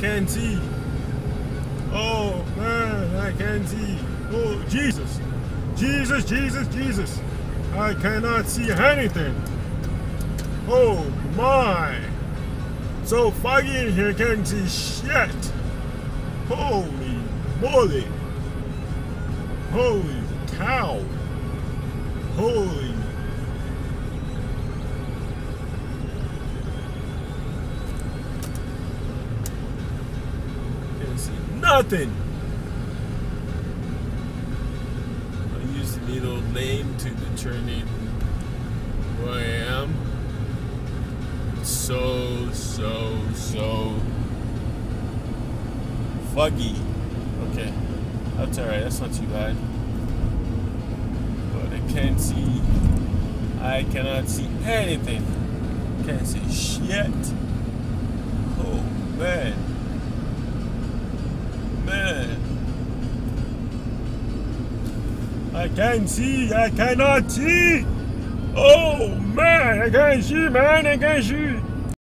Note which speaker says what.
Speaker 1: can't see. Oh man, I can't see. Oh Jesus, Jesus, Jesus, Jesus. I cannot see anything. Oh my. So foggy in here, can't see shit. Holy moly. Holy cow. Holy. Can't see nothing. I use the needle name to determine who I am. So foggy. Okay, that's alright, that's not too bad. But I can't see. I cannot see anything. Can't see shit. Oh man. Man. I can't see. I cannot see. Oh man, I can't see, man. I can't see.